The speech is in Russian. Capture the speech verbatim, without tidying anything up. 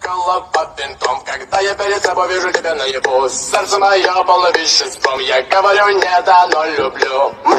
зеркало под винтом. Когда я перед собой вижу тебя наяву, сердце мое полно веществом. Я говорю нет, оно люблю.